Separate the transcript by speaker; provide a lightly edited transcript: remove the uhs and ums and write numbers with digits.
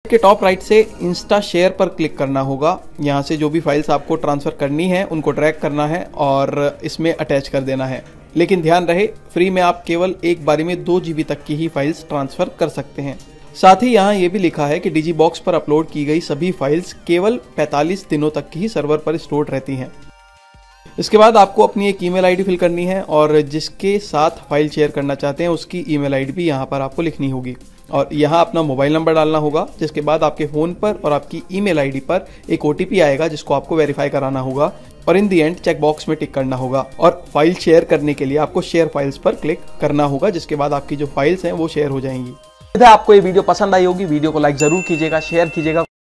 Speaker 1: के top right से insta share पर क्लिक करना होगा। यहाँ से जो भी फाइल्स आपको ट्रांसफ़र करनी है उनको ड्रैग करना है और इसमें अटैच कर देना है। लेकिन ध्यान रहे, फ्री में आप केवल एक बारी में 2 GB तक की ही फाइल्स ट्रांसफ़र कर सकते हैं। साथ ही यहाँ ये भी लिखा है कि डिजीबॉक्स पर अपलोड की गई सभी फाइल्स केवल 45 दिनों तक की ही सर्वर पर स्टोर रहती हैं। इसके बाद आपको अपनी एक ईमेल आईडी फिल करनी है और जिसके साथ फाइल शेयर करना चाहते हैं उसकी ईमेल आईडी भी यहाँ पर आपको लिखनी होगी और यहाँ अपना मोबाइल नंबर डालना होगा। जिसके बाद आपके फ़ोन पर और आपकी ईमेल आईडी पर एक OTP आएगा जिसको आपको वेरीफाई कराना होगा और in the end check box में टिक करना होगा और फाइल शेयर करने के लिए आपको शेयर फाइल्स पर क्लिक करना होगा। जिसके बाद आपकी जो फाइल्स हैं वो शेयर हो जाएंगी। आपको ये वीडियो पसंद आई होगी, वीडियो को लाइक जरूर कीजिएगा, शेयर कीजिएगा।